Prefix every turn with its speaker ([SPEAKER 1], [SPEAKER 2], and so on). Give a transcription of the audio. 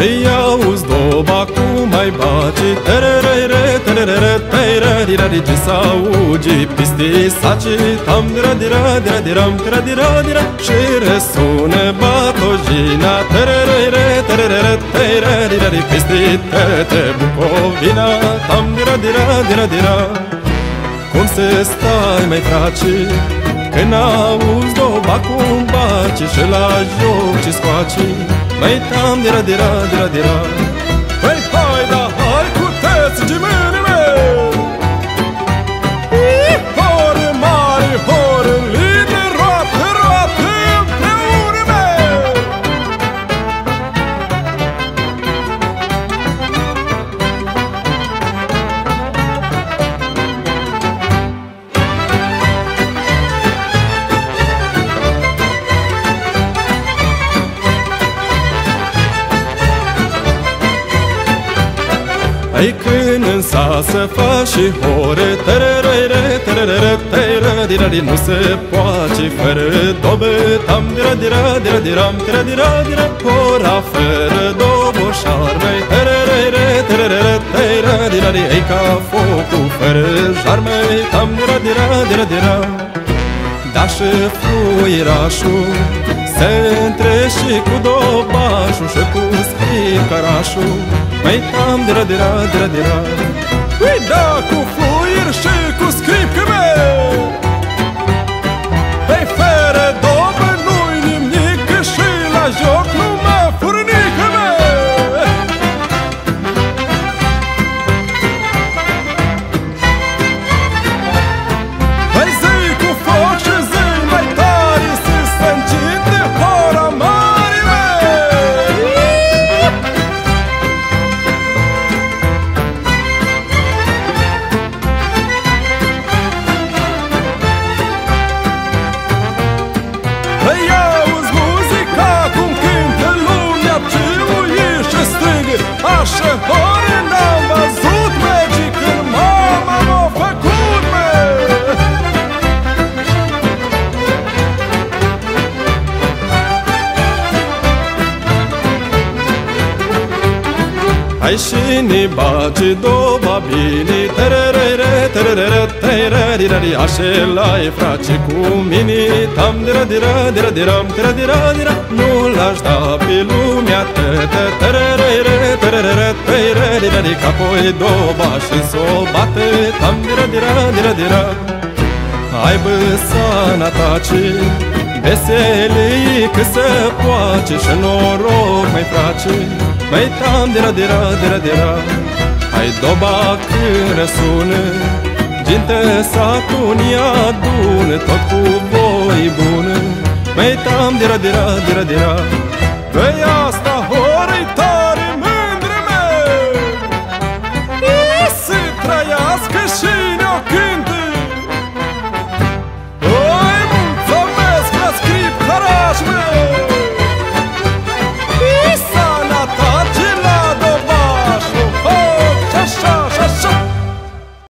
[SPEAKER 1] Îi auzi doba cum mai baci, tererere, tererere, tererere, ce s-augi pisti saci, tam dira dira dira diram dira dira dira, și răsună batojina, tererere, tererere, tererere, pisti tete Bucovina, tam dira dira dira dira. Cum să stai, mai fraci, când auzi doba cum baci și la joc ce scoaci, mai tam dira dira dira dira. Păi hai, da hai cu teți gimene meu, hore mare, hore line, roate, roate împreună meu. Ai când în sat să faci și hore, tererere, tererere, tererere, nu se poate fără dobă, tam dira dira dira diram, dira dira dira, hora fără dobă șarmei, tererere, tererere, tererere, ei ca focul fără șarmei, tam dira dira dira dira. Da și fluirașul se întreși cu dobașul și cu scricărașul, mai tam dira dira dira dira. Ui da cu fluir și cu scripcă meu, pe fără dobă nu-i nimic și la joc numai furnică meu. Hai zi cu foc și zi mai tare să se încinte hora mare meu. Îi auzi muzica cum cântă lumea, ciuie și strigă, așa hore n-am văzut mergi când mama m-a făcut meu. Hai și ne bage doba bine, tererere, tererere, tererere, așa-i frace cu mine, tam dira dira dira diram, dira dira dira, nu l-aș da pe lumea tătă, tererere, tererere, tererere, că apoi doba și s-o bate, tam dira dira dira dira. Aibă sănătate, veselii că se poate și noroc mai face, mai tam dira dira dira dira. Hai doba când răsună, ginte satul adună, tot cu voi bună, mai tam dira dira dira dira. Păi asta